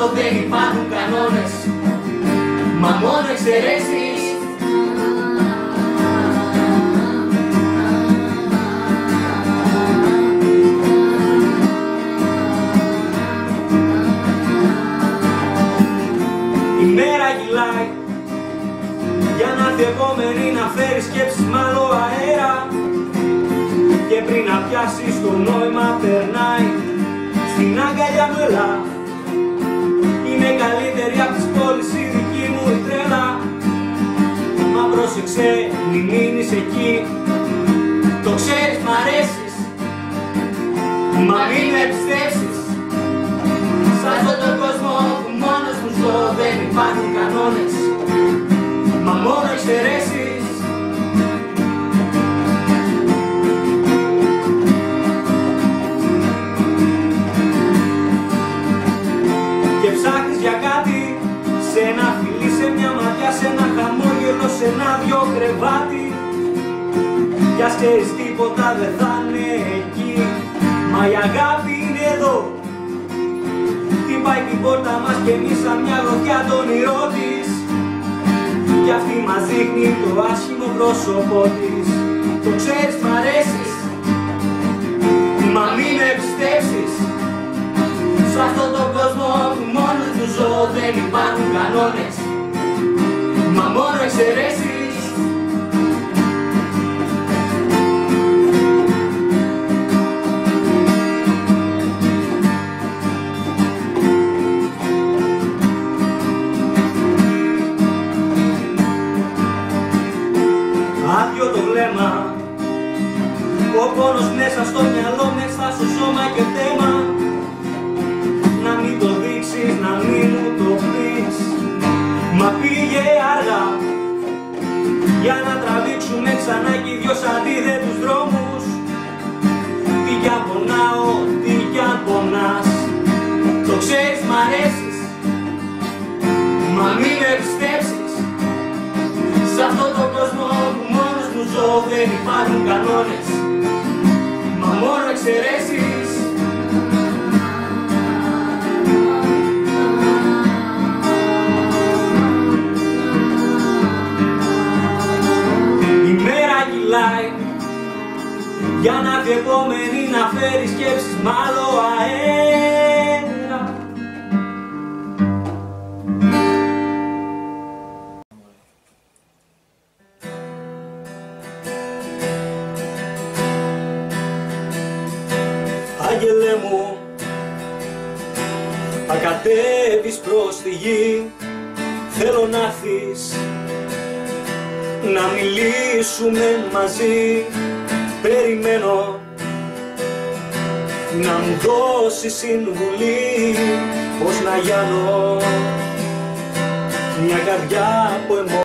δεν υπάρχουν κανόνες, μα μόνο εξαιρέσεις. Η μέρα κυλάει για να έρθει επόμενη να φέρει σκέψεις μ' άλλο αέρα, και πριν να πιάσεις το νόημα περνάει στην αγκαλιά μου ελά. Είναι καλύτερη απ' τις πόλεις η δική μου η τρέλα, μα πρόσεξε μη μείνεις εκεί. Το ξέρεις μ' αρέσεις, μα μην με πιστέψεις. Σ' αυτόν τον κόσμο που μόνος μου ζω δεν υπάρχουν κανόνες, μα μόνο εξαιρέσεις. Και ψάχνεις για κάτι, σε ένα φιλί, σε μια ματιά, σε ένα χαμόγελο, σε ένα δυο κρεβάτι. Κι ας ξέρεις τίποτα δεν θα είναι εκεί, μα η αγάπη είναι εδώ. Χτυπάει την πόρτα μας και εμείς σαν μια γροθιά το όνειρό της, κι αυτή μας δείχνει το άσχημο πρόσωπό της. Το ξέρεις μ' αρέσεις, μα μην με πιστέψεις. Σ' αυτόν τον κόσμο που μόνος του ζω δεν υπάρχουν κανόνες, μα μόνο εξαιρέσεις. Άδειο το βλέμμα, ο πόνος μέσα στο μυαλό, μέσα στο σώμα και θέμα. Να μην το δείξεις, να μην μου το πεις, μα πήγε αργά για να τραβήξουμε ξανά κι οι δυο σ' αντίθετους δρόμους. Τι κι αν πονάω, τι κι αν πονάς, το ξέρεις μ' αρέσεις, μα μην με πιστέψεις. Σ' αυτόν τον κόσμο που μόνος μου ζω δεν υπάρχουν κανόνες, μα μόνο εξαιρέσεις. Η μέρα κυλάει για να έρθει επόμενη να φέρει σκέψεις μ' άλλο αέρα. Άγγελε μου, θα κατέβεις προς τη γη, θέλω να έρθεις να μιλήσουμε μαζί. Περιμένω να μου δώσεις συμβουλή, πώς να γιάνω μια καρδιά που